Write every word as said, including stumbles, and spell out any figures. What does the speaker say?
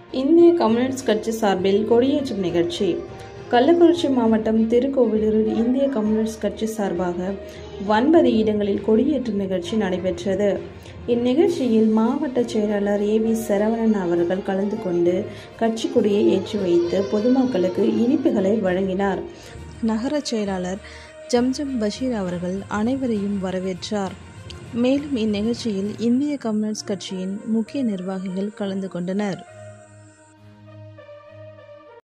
இந்திய கம்யூனிஸ்ட் கட்சி சார்பில் கொடியேற்றும் நிகழ்ச்சி. கள்ளக்குறிச்சி மாவட்டம் திருக்கோவிலூரில் இந்திய கம்யூனிஸ்ட் கட்சி சார்பாக ஒன்பது இடங்களில் கொடியேற்றும் நிகழ்ச்சி நடைபெற்றது. இந்நிகழ்ச்சியில் மாவட்ட செயலாளர் ஏ வி சரவணன் அவர்கள் கலந்து கொண்டு கட்சி கொடியை ஏற்றி வைத்து பொதுமக்களுக்கு இனிப்புகளை வழங்கினார். நகர செயலாளர் ஜம்ஜம் பஷீர் அவர்கள் அனைவரையும் வரவேற்றார். மேலும் இந்நிகழ்ச்சியில் இந்திய கம்யூனிஸ்ட் கட்சியின் முக்கிய நிர்வாகிகள் கலந்து கொண்டனர்.